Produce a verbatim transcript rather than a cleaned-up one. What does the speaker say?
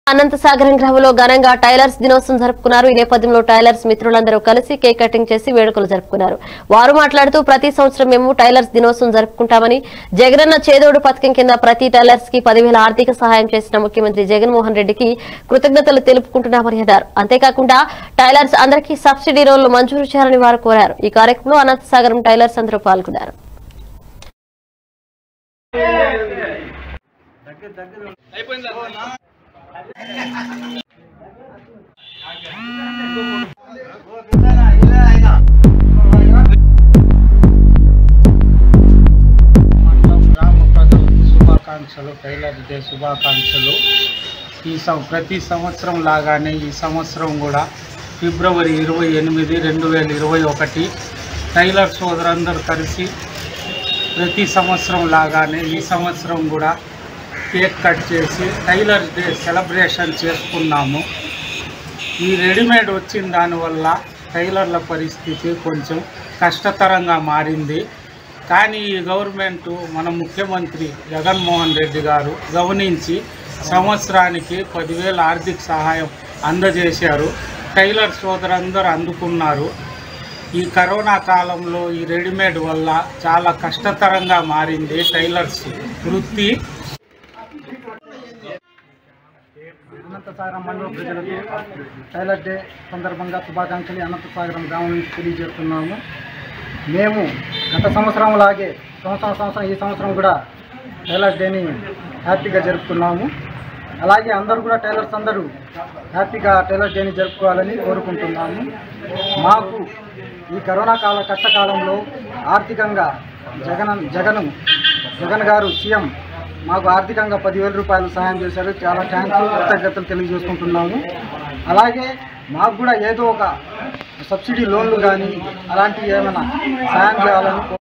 అనంతసాగరం గ్రామంలో ఘనంగా టైలర్స్ దినోత్సవం జరుపుకున్నారు. ఈ నేపథ్యంలో టైలర్స్ మిత్రులందరూ కలిసి కేక్ కటింగ్ చేసి వేడుకలు జరుపుకున్నారు. వారు మాట్లాడుతూ ప్రతి సంవత్సరం మేము టైలర్స్ దినోత్సవం జరుపుకుంటామని, జగనన్న చేదోడు పథకం కింద ప్రతి టైలర్స్ కి పదివేల ఆర్థిక సహాయం చేసిన ముఖ్యమంత్రి జగన్మోహన్ రెడ్డికి కృతజ్ఞతలు తెలుపుకుంటున్నామని అన్నారు. అంతేకాకుండా టైలర్స్ అందరికీ సబ్సిడీ లోన్లు మంజూరు చేయాలని వారు కోరారు. ఈ కార్యక్రమంలో అనంతసాగరం టైలర్స్ అందరూ పాల్గొన్నారు. శుభాకాంక్షలు, టైలర్ డే శుభాకాంక్షలు. ఈ ప్రతి సంవత్సరం లాగానే ఈ సంవత్సరం కూడా ఫిబ్రవరి ఇరవై ఎనిమిది రెండు వేల ఇరవై ఒకటి టైలర్ సోదరులందరూ కలిసి ప్రతి సంవత్సరం లాగానే ఈ సంవత్సరం కూడా కేక్ కట్ చేసి టైలర్ డే సెలబ్రేషన్ చేసుకున్నాము. ఈ రెడీమేడ్ వచ్చిన దానివల్ల టైలర్ల పరిస్థితి కొంచెం కష్టతరంగా మారింది. కానీ ఈ గవర్నమెంటు మన ముఖ్యమంత్రి జగన్మోహన్ రెడ్డి గారు గమనించి సంవత్సరానికి పదివేల ఆర్థిక సహాయం అందజేశారు. టైలర్ సోదరులందరూ అందుకున్నారు. ఈ కరోనా కాలంలో ఈ రెడీమేడ్ వల్ల చాలా కష్టతరంగా మారింది టైలర్స్ వృత్తి. అనంతసాగరం మండల ప్రజలకు టైలర్ డే సందర్భంగా శుభాకాంక్షలు అనంతసాగరం గ్రామం నుంచి తెలియజేస్తున్నాము. మేము గత సంవత్సరం లాగే సంవత్సరం సంవత్సరం ఈ సంవత్సరం కూడా టైలర్ డేని హ్యాపీగా జరుపుకున్నాము. అలాగే అందరూ కూడా టైలర్స్ అందరూ హ్యాపీగా టైలర్ డేని జరుపుకోవాలని కోరుకుంటున్నాము. మాకు ఈ కరోనా కాల కష్టకాలంలో ఆర్థికంగా జగన్ జగన్ జగన్ గారు సీఎం మాకు ఆర్థికంగా పదివేల రూపాయలు సహాయం చేశారు. చాలా థ్యాంక్స్, కృతజ్ఞతలు తెలియజేసుకుంటున్నాము. అలాగే మాకు కూడా ఏదో ఒక సబ్సిడీ లోన్లు కానీ అలాంటివి ఏమైనా సహాయం చేయాలని